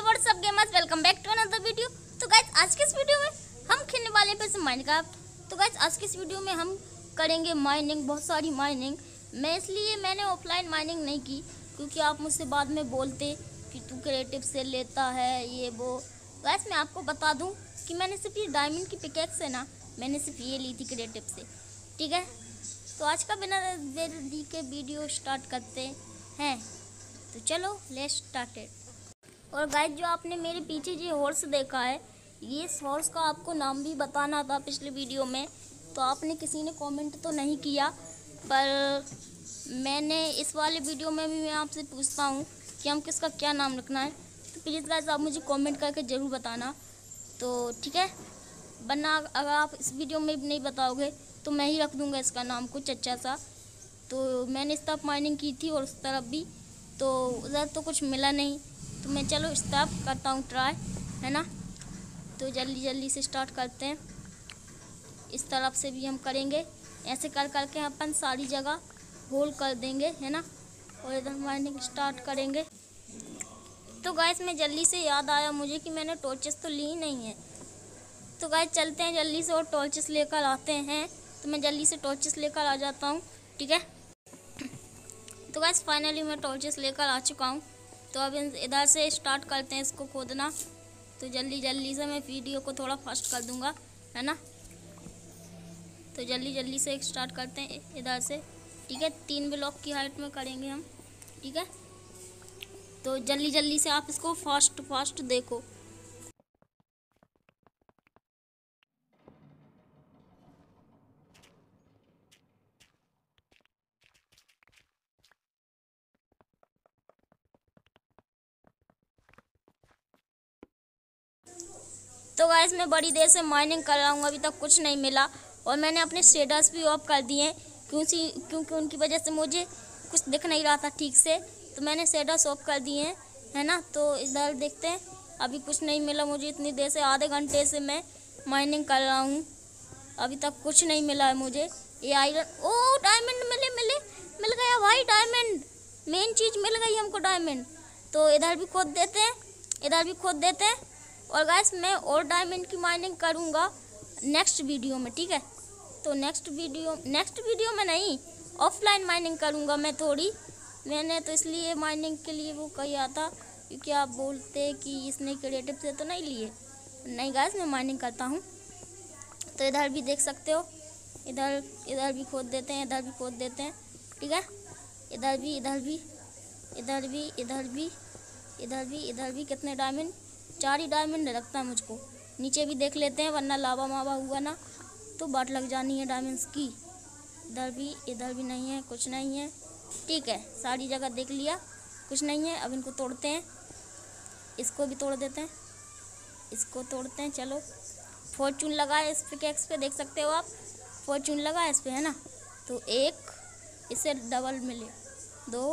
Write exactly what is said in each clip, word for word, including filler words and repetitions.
WhatsApp gamers, welcome back to another video. तो guys आज के इस वीडियो में हम खेलने वाले हैं फिर से माइनक्राफ्ट। तो गाइस आज के इस वीडियो में हम करेंगे माइनिंग, बहुत सारी माइनिंग। मैं इसलिए मैंने ऑफलाइन माइनिंग नहीं की क्योंकि आप मुझसे बाद में बोलते कि तू क्रिएटिव से लेता है ये वो। गाइस मैं आपको बता दूँ कि मैंने सिर्फ ये डायमंड की पिकेक्स है ना, मैंने सिर्फ ये ली थी क्रिएटिव से, ठीक है। तो आज का बिना देरी के वीडियो स्टार्ट करते हैं। तो चलो लेट्स स्टार्टेड। और गाइस जो आपने मेरे पीछे जो हॉर्स देखा है, ये हॉर्स का आपको नाम भी बताना था पिछले वीडियो में, तो आपने किसी ने कमेंट तो नहीं किया, पर मैंने इस वाले वीडियो में भी मैं आपसे पूछता हूँ कि हम किसका क्या नाम रखना है। तो प्लीज़ गाइस आप मुझे कमेंट करके ज़रूर बताना, तो ठीक है। वरना अगर आप इस वीडियो में नहीं बताओगे तो मैं ही रख दूँगा इसका नाम कुछ अच्छा सा। तो मैंने इस तरफ माइनिंग की थी और उस तरफ भी, तो उधर तो कुछ मिला नहीं, तो मैं चलो इस तरफ करता हूँ ट्राई, है ना। तो जल्दी जल्दी से स्टार्ट करते हैं। इस तरफ से भी हम करेंगे, ऐसे कर करके अपन सारी जगह होल कर देंगे, है ना। और इधर माइनिंग स्टार्ट करेंगे। तो गाइस मैं जल्दी से याद आया मुझे कि मैंने टॉर्चेस तो ली नहीं है। तो गाइस चलते हैं जल्दी से और टॉर्चेस लेकर आते हैं। तो मैं जल्दी से टॉर्चेस लेकर आ जाता हूँ, ठीक है। तो गाइस फाइनली मैं टॉर्चेस लेकर आ चुका हूँ। तो अब इधर से स्टार्ट करते हैं इसको खोदना। तो जल्दी जल्दी से मैं वीडियो को थोड़ा फास्ट कर दूंगा, है ना। तो जल्दी जल्दी से स्टार्ट करते हैं इधर से, ठीक है। तीन ब्लॉक की हाइट में करेंगे हम, ठीक है। तो जल्दी जल्दी से आप इसको फास्ट फास्ट देखो। तो गाइस मैं बड़ी देर से माइनिंग कर रहा हूँ, अभी तक कुछ नहीं मिला। और मैंने अपने शेडर्स भी ऑफ कर दिए क्योंकि क्योंकि उनकी वजह से मुझे कुछ दिख नहीं रहा था ठीक से, तो मैंने शेडर्स ऑफ कर दिए हैं, है ना। तो इधर देखते हैं, अभी कुछ नहीं मिला मुझे इतनी देर से, आधे घंटे से मैं माइनिंग कर रहा हूँ, अभी तक कुछ नहीं मिला है मुझे। ये आयरन, ओ डायमंड मिले मिले मिल गया भाई, डायमंड मेन चीज़ मिल गई हमको, डायमंड। तो इधर भी खोद देते हैं, इधर भी खोद देते हैं। और गाइस मैं और डायमंड की माइनिंग करूँगा नेक्स्ट वीडियो में, ठीक है। तो नेक्स्ट वीडियो नेक्स्ट वीडियो में नहीं, ऑफलाइन माइनिंग करूँगा मैं थोड़ी। मैंने तो इसलिए माइनिंग के लिए वो किया था क्योंकि आप बोलते कि इसने क्रिएटिव से तो नहीं लिए। नहीं गाइस मैं माइनिंग करता हूँ। तो इधर भी देख सकते हो, इधर इधर भी खोद देते हैं, इधर भी खोद देते हैं, ठीक है। इधर भी इधर भी इधर भी इधर भी इधर भी इधर भी कितने डायमंड, चार ही डायमंड रखता है मुझको। नीचे भी देख लेते हैं वरना लावा मावा हुआ ना तो बाट लग जानी है डायमंड्स की। इधर भी इधर भी नहीं है, कुछ नहीं है, ठीक है। सारी जगह देख लिया, कुछ नहीं है। अब इनको तोड़ते हैं, इसको भी तोड़ देते हैं, इसको तोड़ते हैं। चलो फॉर्चून लगा है इस पिकेक्स पे, देख सकते हो आप, फॉर्चून लगा है इस पे, है ना। तो एक इससे डबल मिले, दो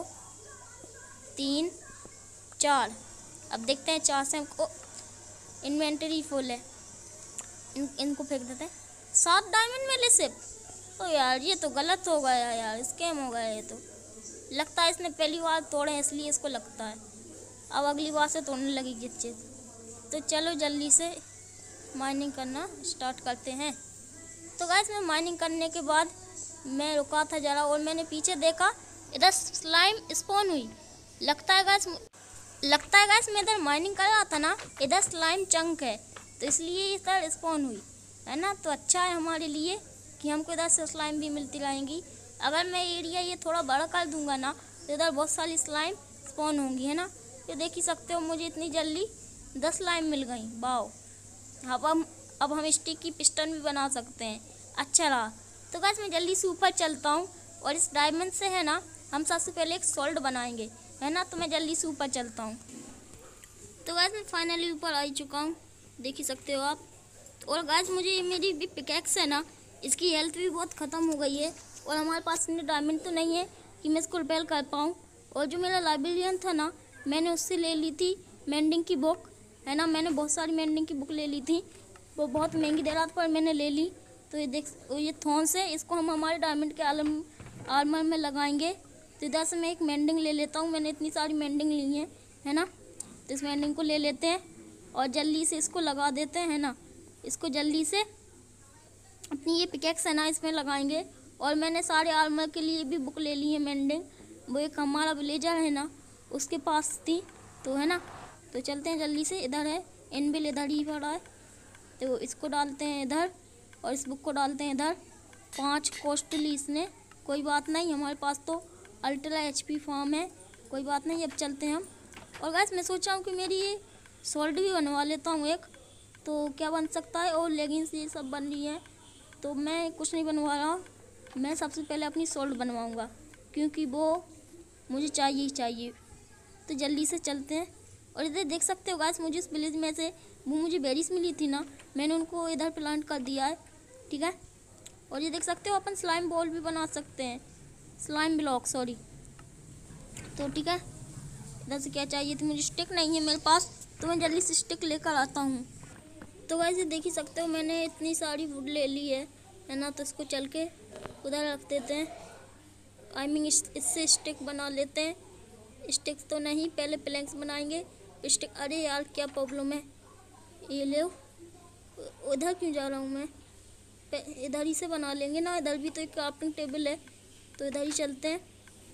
तीन चार। अब देखते हैं चार से हमको, इन्वेंटरी फुल है, इन इनको फेंक देते हैं। सात डायमंड मिले सिर्फ, ओ यार ये तो गलत हो गया यार, स्कैम हो गया ये तो। लगता है इसने पहली बार तोड़े हैं इसलिए इसको लगता है, अब अगली बार से तोड़ने लगेगी अच्छे से। तो चलो जल्दी से माइनिंग करना स्टार्ट करते हैं। तो गाइस मैं माइनिंग करने के बाद मैं रुका था ज़रा और मैंने पीछे देखा, इधर स्लाइम स्पॉन हुई। लगता है गाइस लगता है गाइस मैं इधर माइनिंग कर रहा था ना, इधर स्लाइम चंक है तो इसलिए इधर स्पॉन हुई, है ना। तो अच्छा है हमारे लिए कि हमको इधर से स्लाइम भी मिलती रहेंगी। अगर मैं एरिया ये थोड़ा बड़ा कर दूंगा ना तो इधर बहुत सारी स्लाइम स्पॉन होंगी, है ना। तो देख ही सकते हो मुझे इतनी जल्दी दस स्लाइम मिल गई, वाओ। अब हम अब हम स्टिक की पिस्टन भी बना सकते हैं, अच्छा रहा। तो गाइस मैं जल्दी से ऊपर चलता हूँ और इस डायमंड से है ना हम सबसे पहले एक सोल्ड बनाएंगे, है ना। तो मैं जल्दी से ऊपर चलता हूँ। तो गाइस मैं फाइनली ऊपर आ चुका हूँ, देख ही सकते हो आप। और गाइस मुझे मेरी भी पिकैक्स है ना, इसकी हेल्थ भी बहुत ख़त्म हो गई है और हमारे पास इतने डायमंड तो नहीं है कि मैं इसको रिपेयर कर पाऊँ। और जो मेरा लाइब्रेरियन था ना, मैंने उससे ले ली थी मेंडिंग की बुक, है ना। मैंने बहुत सारी मेंडिंग की बुक ले ली थी, वो बहुत महंगी दे रहा था पर मैंने ले ली। तो ये देख, ये थॉर्न्स है, इसको हम हमारे डायमंड के आलम आर्मर में लगाएंगे। तो इधर से मैं एक मेंडिंग ले लेता हूँ, मैंने इतनी सारी मेंडिंग ली है, है ना। तो इस मेंडिंग को ले लेते हैं और जल्दी से इसको लगा देते हैं ना। इसको जल्दी से अपनी ये पिकेक्स है ना इसमें लगाएंगे। और मैंने सारे आर्मर के लिए भी बुक ले ली है मेंडिंग, वो एक हमारा विलेजर है ना उसके पास थी, तो है ना। तो चलते हैं जल्दी से, इधर है इनबिल, इधर ही पड़ा है, तो इसको डालते हैं इधर और इस बुक को डालते हैं इधर। पाँच कॉस्टली इसने, कोई बात नहीं, हमारे पास तो अल्ट्रा एचपी फॉर्म है, कोई बात नहीं। अब चलते हैं हम। और गाइस मैं सोच रहा हूँ कि मेरी ये शॉर्ट भी बनवा लेता हूँ एक, तो क्या बन सकता है। और लेगिंग्स ये सब बन रही है, तो मैं कुछ नहीं बनवा रहा हूँ, मैं सबसे पहले अपनी शॉर्ट बनवाऊँगा क्योंकि वो मुझे चाहिए ही चाहिए। तो जल्दी से चलते हैं। और इधर देख सकते हो गाइस, मुझे इस विलेज में से वो मुझे बेरीज मिली थी ना, मैंने उनको इधर प्लांट कर दिया है, ठीक है। और ये देख सकते हो अपन स्लाइम बॉल भी बना सकते हैं, स्लाइम ब्लॉक सॉरी। तो ठीक है, इधर से क्या चाहिए थी, मुझे स्टिक नहीं है मेरे पास, तो मैं जल्दी से स्टिक लेकर आता हूँ। तो गाइस ये देख ही सकते हो मैंने इतनी सारी वुड ले ली है है ना। तो इसको चल के उधर रख देते हैं, आई मीन इससे स्टिक बना लेते हैं। स्टिक्स तो नहीं, पहले प्लैंक्स बनाएंगे स्टिक। अरे यार क्या प्रॉब्लम है, ये ले उधर क्यों जा रहा हूँ मैं, इधर ही से बना लेंगे ना, इधर भी तो एक क्राफ्टिंग टेबल है, तो इधर ही चलते हैं।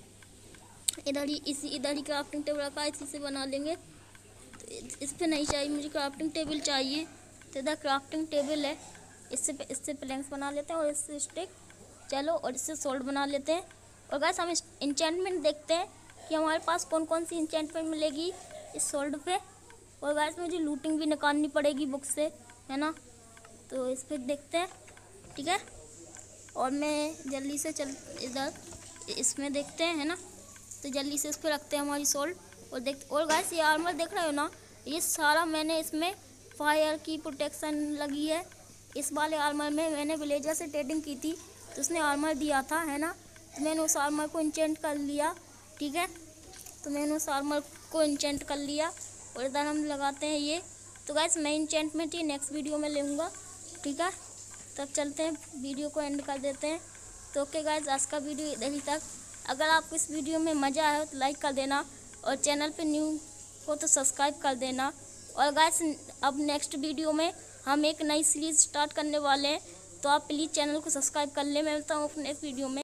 इधर ही इसी इधर ही क्राफ्टिंग टेबल रखा है, इसी से बना लेंगे। तो इस पे नहीं चाहिए मुझे, क्राफ्टिंग टेबल चाहिए, तो इधर क्राफ्टिंग टेबल है, इससे इससे प्लैंक्स बना लेते हैं और इससे स्टिक, चलो, और इससे सोल्ड बना लेते हैं। और गाइस हम इंचेंटमेंट देखते हैं कि हमारे पास कौन कौन सी इंचेंटमेंट मिलेगी इस सोल्ड पे। और गाइस मुझे लूटिंग भी निकालनी पड़ेगी बुक से, है ना, तो इस पर देखते हैं, ठीक है। और मैं जल्दी से चल इधर इसमें देखते हैं, है ना, तो जल्दी से इस पर रखते हैं हमारी सोल्ड। और देख और गाइस ये आर्मर देख रहे हो ना, ये सारा मैंने इसमें फायर की प्रोटेक्शन लगी है। इस वाले आर्मर में मैंने विलेजर से ट्रेडिंग की थी, तो उसने आर्मर दिया था, है ना, तो मैंने उस आर्मर को इंचेंट कर लिया, ठीक है। तो मैंने उस आर्मर को इंचेंट कर लिया और इधर हम लगाते हैं ये। तो गाइस मैं इंचेंटमेंट ही नेक्स्ट वीडियो में लूँगा, ठीक है। तब चलते हैं, वीडियो को एंड कर देते हैं। तो ओके गाइस, आज का वीडियो इधर ही तक। अगर आपको इस वीडियो में मज़ा आया हो तो लाइक कर देना, और चैनल पे न्यू हो तो सब्सक्राइब कर देना। और गाइस अब नेक्स्ट वीडियो में हम एक नई सीरीज़ स्टार्ट करने वाले हैं, तो आप प्लीज़ चैनल को सब्सक्राइब कर लें। मैं मिलता हूँ अपने नेक्स्ट वीडियो में।